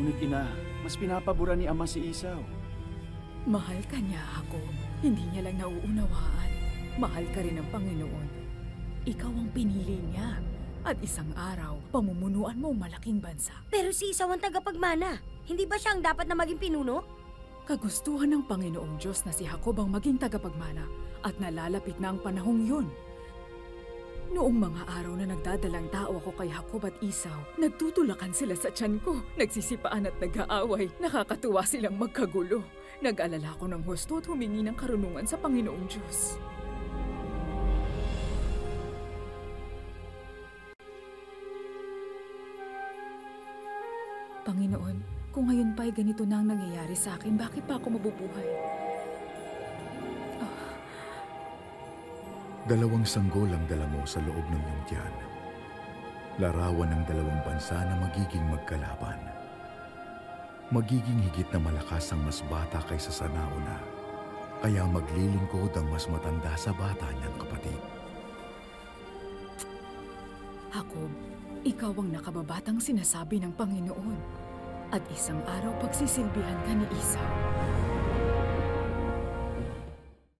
aming ina, mas pinapabura ni Ama si Esau. Mahal ka niya, Jacob. Hindi niya lang nauunawaan. Mahal ka rin ng Panginoon. Ikaw ang pinili niya. At isang araw, pamumunuan mo ang malaking bansa. Pero si Esau ang tagapagmana. Hindi ba siya ang dapat na maging pinuno? Kagustuhan ng Panginoong Diyos na si Jacob ang maging tagapagmana at nalalapit na ang panahong yun. Noong mga araw na nagdadalang tao ako kay Jacob at Esau, nagtutulakan sila sa tiyan ko, nagsisipaan at nag-aaway. Nakakatuwa silang magkagulo. Nag-alala ko ng husto at humingi ng karunungan sa Panginoong Diyos. Panginoon, kung ngayon pa'y ganito na ang nangyayari sa akin, bakit pa ako mabubuhay? Dalawang sanggol ang dala mo sa loob ng iyong tiyan. Larawan ng dalawang bansa na magiging magkalaban. Magiging higit na malakas ang mas bata kaysa sa nauna, kaya maglilingkod ang mas matanda sa bata niyang kapatid. Jacob, ikaw ang nakababatang sinasabi ng Panginoon. At isang araw pagsisilbihan ka ni Esau.